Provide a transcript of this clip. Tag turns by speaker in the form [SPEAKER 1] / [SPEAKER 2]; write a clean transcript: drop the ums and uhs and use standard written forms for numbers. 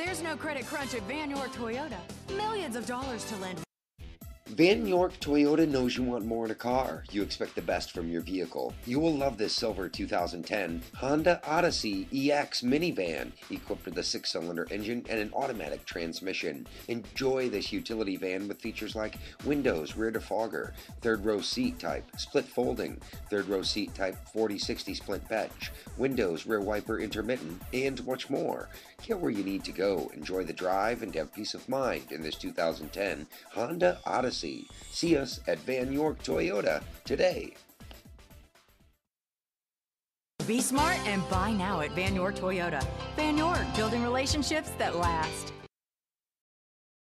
[SPEAKER 1] There's no credit crunch at Van York Toyota. Millions of dollars to lend.
[SPEAKER 2] Van York Toyota knows you want more in a car. You expect the best from your vehicle. You will love this silver 2010 Honda Odyssey EX minivan, equipped with a 6-cylinder engine and an automatic transmission. Enjoy this utility van with features like windows, rear defogger, third row seat type, split folding, third row seat type 40/60 split bench, windows, rear wiper intermittent, and much more. Get where you need to go, enjoy the drive, and have peace of mind in this 2010 Honda Odyssey. See us at Van York Toyota today.
[SPEAKER 1] Be smart and buy now at Van York Toyota. Van York, building relationships that last.